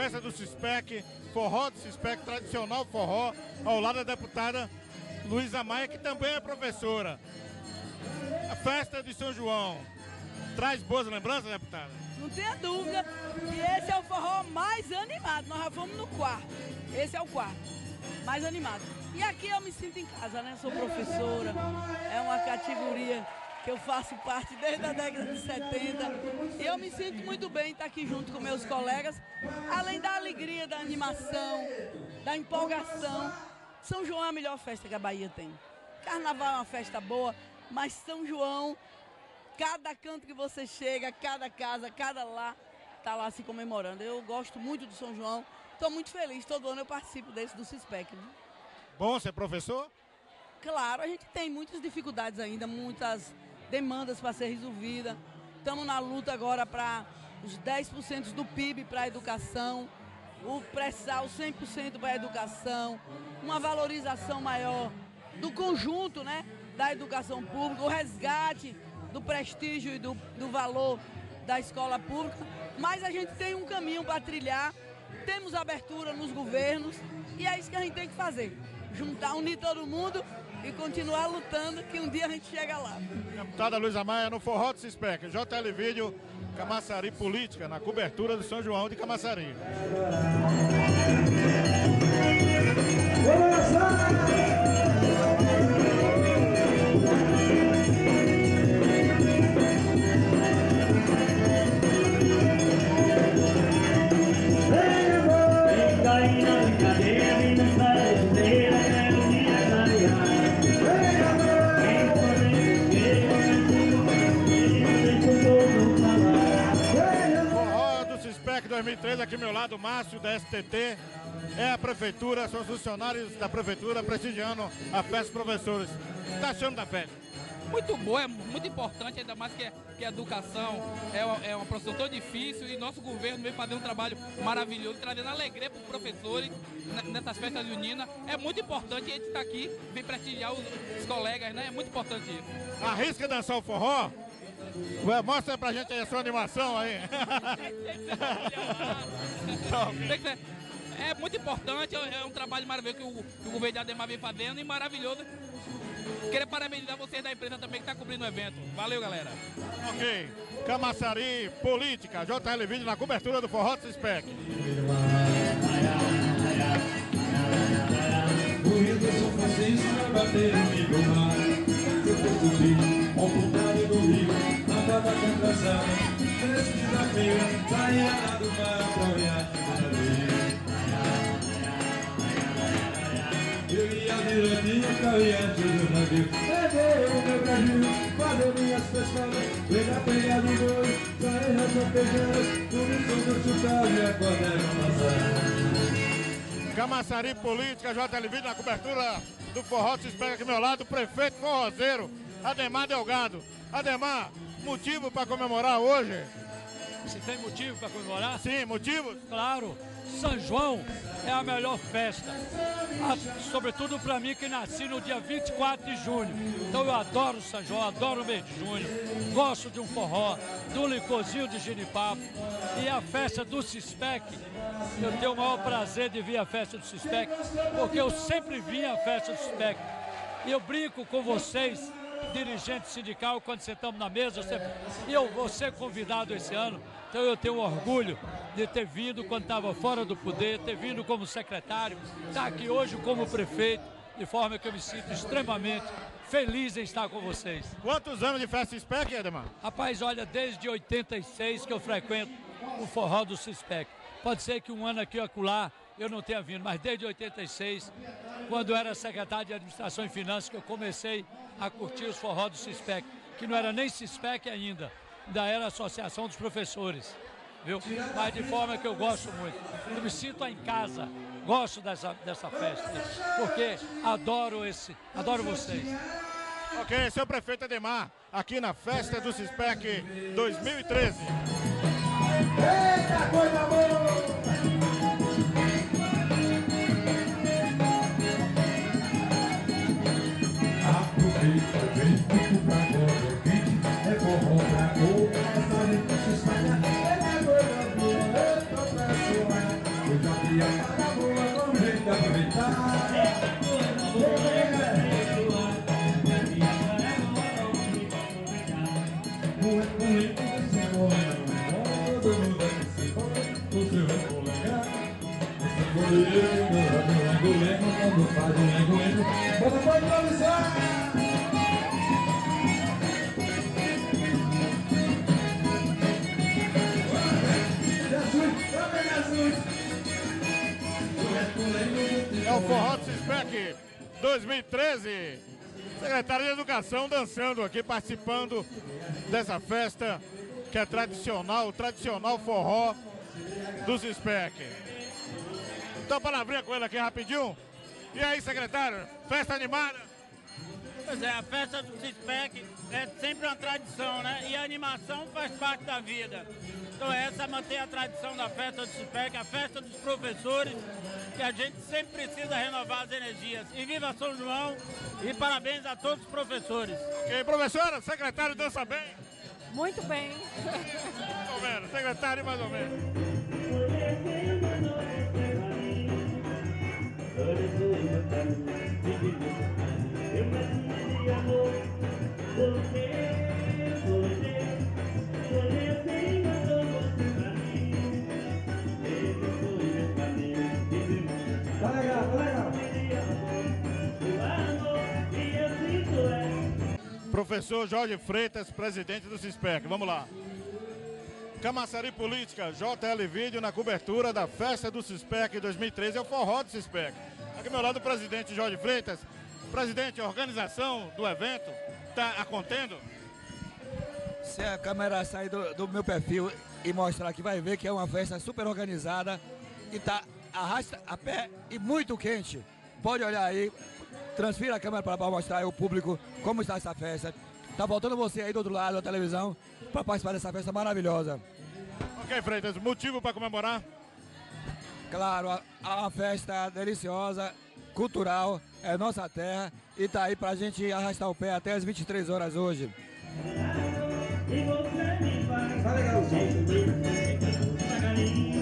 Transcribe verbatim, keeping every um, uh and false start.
festa do Cispec, forró do Cispec, tradicional forró, ao lado da deputada Luísa Maia, que também é professora. A festa de São João traz boas lembranças, deputada? Não tenha dúvida que esse é o forró mais animado. Nós já vamos no quarto. Esse é o quarto, mais animado. E aqui eu me sinto em casa, né? Sou professora, é uma categoria que eu faço parte desde a década de setenta. E eu me sinto muito bem estar aqui junto com meus colegas, além da alegria, da animação, da empolgação. São João é a melhor festa que a Bahia tem. Carnaval é uma festa boa, mas São João, cada canto que você chega, cada casa, cada lá, tá lá se comemorando. Eu gosto muito de São João, estou muito feliz, todo ano eu participo desse do Cispec. Né? Bom ser professor? Claro, a gente tem muitas dificuldades ainda, muitas demandas para ser resolvidas. Estamos na luta agora para os dez por cento do P I B para a educação, o pré-sal cem por cento para a educação, uma valorização maior do conjunto, né, da educação pública, o resgate do prestígio e do, do valor da escola pública. Mas a gente tem um caminho para trilhar, temos abertura nos governos e é isso que a gente tem que fazer. Juntar, unir todo mundo e continuar lutando, que um dia a gente chega lá. Deputada Luísa Maia no Forró do Cispec, J L Vídeo, Camaçari Política, na cobertura do São João de Camaçari. dois mil e treze, aqui ao meu lado, Márcio, da S T T, é a prefeitura, são os funcionários da prefeitura prestigiando a festa dos professores. O que está achando da festa? Muito boa, é muito importante, ainda mais que, que a educação é uma, é uma profissão tão difícil e nosso governo vem fazendo um trabalho maravilhoso, trazendo alegria para os professores nessas festas juninas. É muito importante a gente estar aqui, vir prestigiar os, os colegas, né? É muito importante isso. Arrisca dançar o forró? Mostra pra gente aí a sua animação aí. É muito importante, é um trabalho maravilhoso que o, que o governo de Ademar vem fazendo e maravilhoso. Queria parabenizar vocês da empresa também que está cobrindo o evento. Valeu, galera. Ok. Camaçari Política, J L Vídeo na cobertura do Forró do Cispec. O Rio de São Francisco vai bater no mar. Eu vou subir ao fundado do rio, na bada contração. Nesse desafio, saia lá do mar pra olhar de navio. Eu ia direitinho pra olhar de navio. Peguei o meu Brasil, fazer minhas pescadas, pegar pegar de boi, sair rapapejando, tudo sobre o chutado e acordar no passar. Camaçari Política, J L Vídeo na cobertura do Forró do Cispec aqui ao meu lado, prefeito forrozeiro, Ademar Delgado. Ademar, motivo para comemorar hoje? Se tem motivo para comemorar? Sim, motivos? Claro, São João é a melhor festa, a, sobretudo para mim que nasci no dia vinte e quatro de junho. Então eu adoro São João, adoro o mês de junho, gosto de um forró, de um licorzinho de ginipapo. E a festa do Cispec, eu tenho o maior prazer de vir à festa do Cispec, porque eu sempre vim à festa do Cispec. E eu brinco com vocês, dirigente sindical, quando sentamos na mesa, eu sempre... e eu vou ser convidado esse ano, então eu tenho orgulho de ter vindo quando estava fora do poder, ter vindo como secretário, estar aqui hoje como prefeito, de forma que eu me sinto extremamente feliz em estar com vocês. Quantos anos de festa Cispec, Ademar? Rapaz, olha, desde oitenta e seis que eu frequento o forró do Cispec. Pode ser que um ano aqui ou acolá eu não tenha vindo, mas desde oitenta e seis, quando eu era secretário de Administração e Finanças, que eu comecei a curtir os forró do Cispec, que não era nem Cispec ainda, ainda era a Associação dos Professores, viu? Mas de forma que eu gosto muito. Eu me sinto em casa, gosto dessa, dessa festa, porque adoro esse, adoro vocês. Ok, seu prefeito Ademar, aqui na festa do Cispec dois mil e treze. Eita, coisa boa! Aproveita, vem tudo pra fora, quente, é forró pra cor, essa gente se espalha, é coisa boa, eu tô pra suar. lento desse bolero, todo mundo aqui se embora, você vai polegar. Esse bolero, lengo, lengo, quando faz o lengo, lengo, bota pra improvisar. É o Forró do Cispec dois mil e treze. Secretário de Educação dançando aqui, participando dessa festa que é tradicional, o tradicional forró do Cispec. Então, palavrinha com ele aqui rapidinho. E aí, secretário, festa animada? Pois é, a festa do Cispec é sempre uma tradição, né? E a animação faz parte da vida. Então essa mantém a tradição da festa do Cispec, a festa dos professores, que a gente sempre precisa renovar as energias. E viva São João e parabéns a todos os professores. Ok, professora, secretário dança bem? Muito bem. Mais ou menos, secretário mais ou menos. Tá legal, tá legal. Professor Jorge Freitas, presidente do Cispec. Vamos lá. Camaçari Política, J L Vídeo na cobertura da festa do Cispec dois mil e treze. É o forró do Cispec. Aqui ao meu lado o presidente Jorge Freitas. Presidente, a organização do evento está acontecendo? Se a câmera sair do, do meu perfil e mostrar aqui, vai ver que é uma festa super organizada e está arrasta a pé e muito quente. Pode olhar aí, transfira a câmera para mostrar aí ao público como está essa festa. Tá voltando você aí do outro lado da televisão para participar dessa festa maravilhosa. Ok, Freitas, motivo para comemorar? Claro, há uma festa deliciosa, cultural, é nossa terra e tá aí pra gente arrastar o pé até as vinte e três horas hoje. Tá legal, sim.